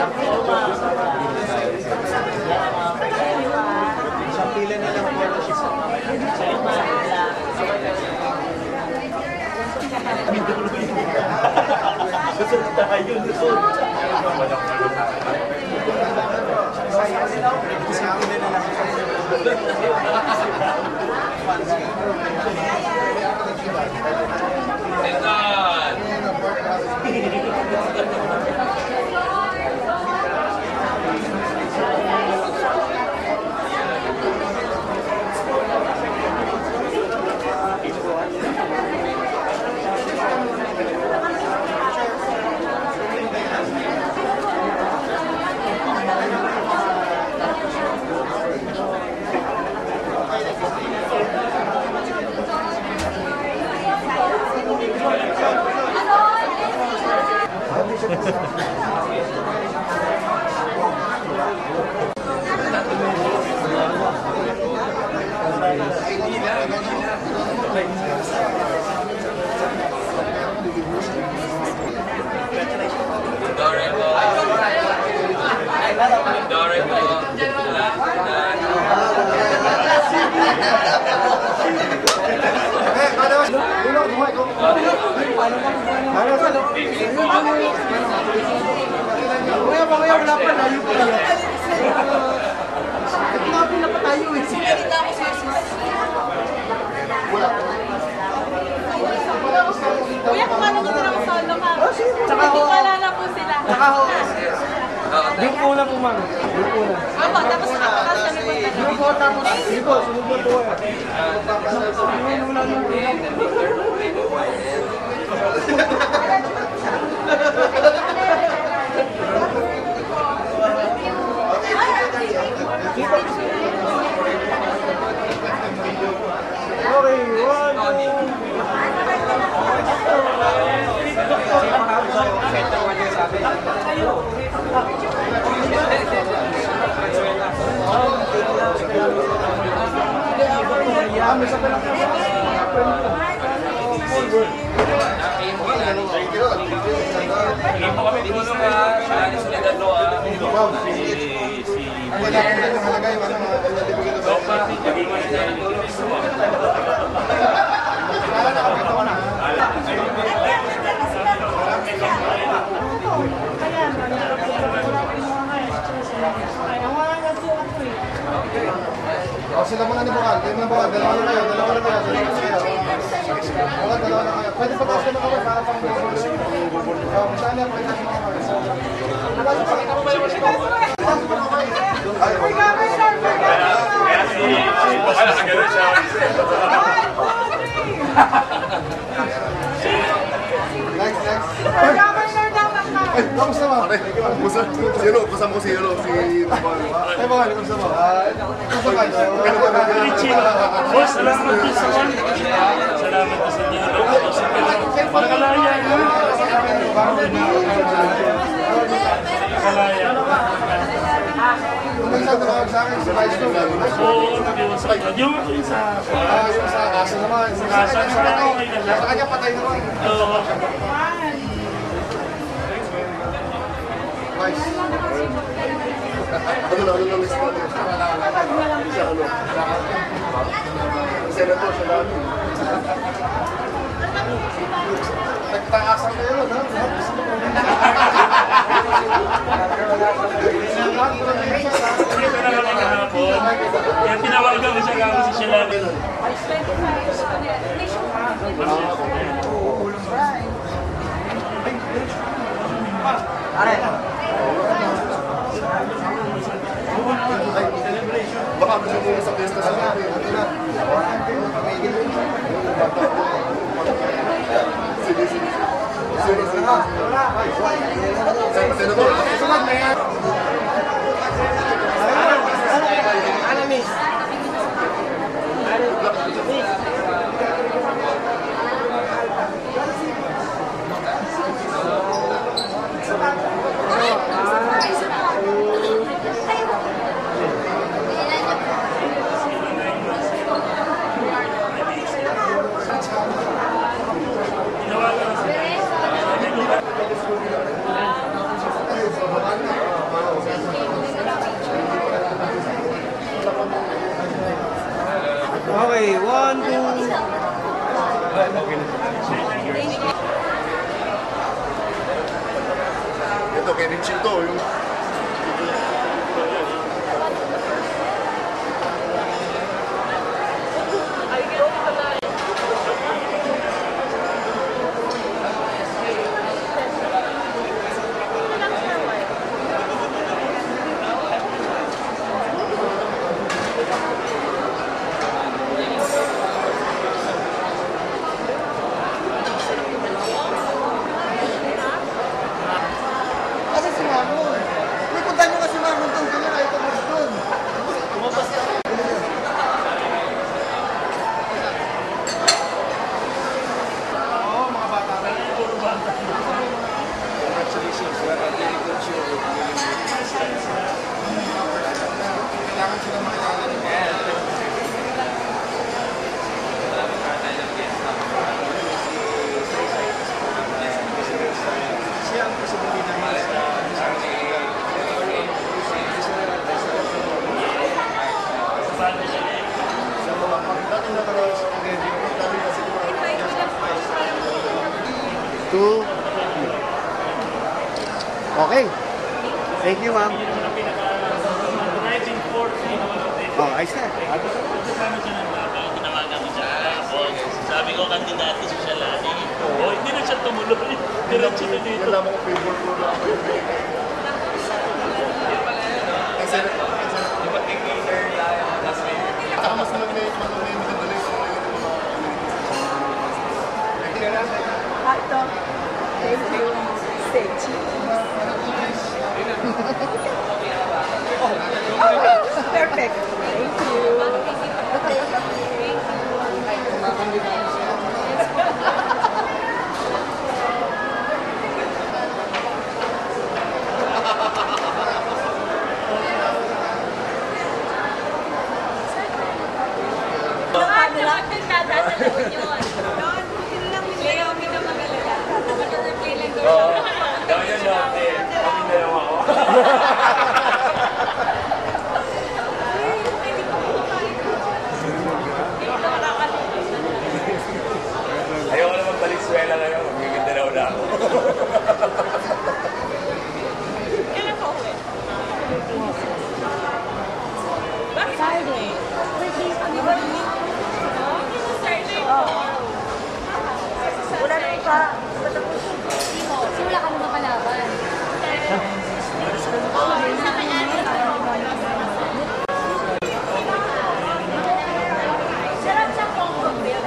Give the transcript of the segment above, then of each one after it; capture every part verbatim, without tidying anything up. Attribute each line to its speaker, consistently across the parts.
Speaker 1: Isang pila na lang po siya. Susod tayo, susod. Isang pila na lang. Kuya, mamaya wala pa tayo po tayo. Wala pa tayo eh.
Speaker 2: Kuya, kung ano gusto ng solo ka?
Speaker 1: Tsaka ho.
Speaker 2: Wala na po sila.
Speaker 1: Tsaka ho. Yung una po, ma'am. Yung una.
Speaker 2: Opo, tapos nakapakas kami po tayo.
Speaker 1: Yung po, tapos. Yung po, sunod po po eh. Wala na. Okay, one,
Speaker 3: Hindi po kami tulong na sa Soledad Loa. Si... si... Sopa, hindi mo siya tulong.
Speaker 1: O, sila muna ni Bukal. Kayo muna Bukal. Dalawa na kayo. Dalawa na kayo. Dalawa na kayo. Bukal, dalawa na kayo. Pwede pa taas ka na kami para pang gulo. O, saan na? Pwede taas na kami. Bukal, pakita mo ba yung masito? Ay,
Speaker 2: Uy, gabay, sir!
Speaker 3: Kaya si... Si Bukal, nakagano'n siya.
Speaker 1: next, next.
Speaker 2: Uy, gabay, sir! Dapat na!
Speaker 1: Ay, kamusta mo?
Speaker 4: Kamusta? Si ano? Kasama ko si ano? Si...
Speaker 1: Ay, Bukal, kamusta mo? Kamusta kayo?
Speaker 5: Richie, boss, salamat din sa one. Salamat din sa dialog. Makalaya yun. Makalaya.
Speaker 1: Kung minsan tumawag sa akin, si Vice Lord.
Speaker 5: Oo, nag-iwasap na. Yung sa...
Speaker 1: Ah, yung sa kaso naman. Sa
Speaker 5: Kaso naman, okay na lang.
Speaker 1: Sa kanya patay naman.
Speaker 5: Oo.
Speaker 1: Vice.
Speaker 4: Ano na? Ano na? Miss Mother? Siya ano? Senator siya dati.
Speaker 1: Nagtaasan kayo, no?
Speaker 5: Ito na lang ang hapon. Kaya tinawagan ko siya kamo si Sheila.
Speaker 4: Baka gusto mo sa pesta sa natin. Sige, sige. Sige, sige. Senator.
Speaker 1: Sunod na yan. Ano, miss?
Speaker 5: Tinawagan ko siya.
Speaker 4: Ito, kay Richie to, yung...
Speaker 1: Kasi si Mamon. May punta nyo kasi Mamon doon. Kaya kayo tapos doon. Tumapas ka. Oo, mga bata. Congratulations. Very good show. Kailangan sila makilala ni siya ang possibility namin sa
Speaker 6: Two. Okay. Thank you, ma'am.
Speaker 5: nineteen forty.
Speaker 6: Oh, ayos na.
Speaker 5: Tinawagan ko siya. Tapos, sabi ko kandidato si Shalani. Oh, hindi na siya tumuloy. Diretso na dito.
Speaker 4: Wala mo favor ko na ako yung kasi saka mas mag-may mag-may magandali sa mga
Speaker 2: Ah, ito. Thank you. Stay cheese. Perfect. Thank you.
Speaker 3: Oo. Daw yun dati. Kami dalawa ko. Ayoko na mag-Valenzuela ngayon. Magiging raw na ako.
Speaker 2: Kailan ka uwi? Saturday. Ano ba yun? Saturday? Oo. Wala na pa.
Speaker 7: Simula ka naman kalaban.
Speaker 2: Sarap sa Hong Bill.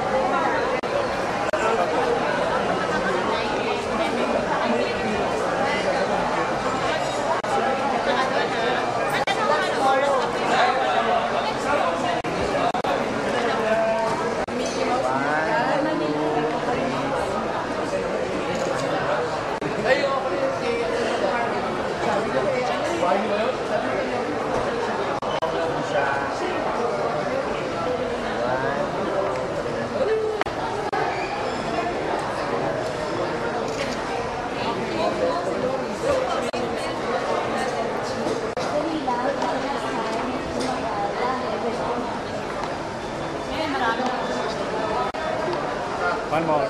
Speaker 5: One more.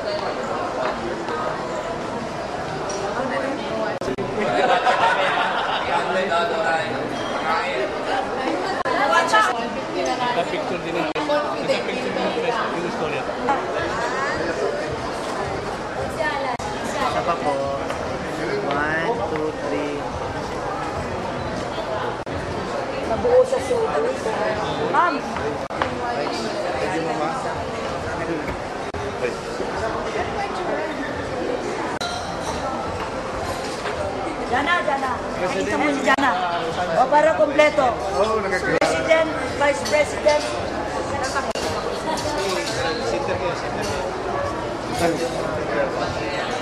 Speaker 5: Na-picture din yung na-picture din yung press yung story.
Speaker 6: Isa pa po. One, two, three.
Speaker 2: Nabuo sa shoulders. Ma'am! Jana, Jana. Nakita mo si Jana. O para kompleto.
Speaker 4: oh, nagagawa.
Speaker 2: President, Vice President.
Speaker 1: Center kayo, center kayo.